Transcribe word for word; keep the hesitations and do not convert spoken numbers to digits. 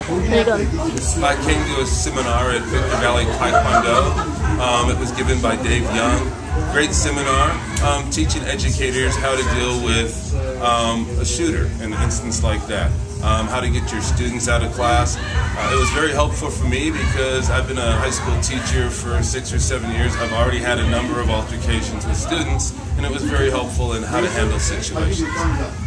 How you doing? I came to a seminar at Victor Valley Taekwondo. Um, it was given by Dave Young. Great seminar, um, teaching educators how to deal with um, a shooter in an instance like that. Um, how to get your students out of class. Uh, it was very helpful for me because I've been a high school teacher for six or seven years. I've already had a number of altercations with students, and it was very helpful in how to handle situations.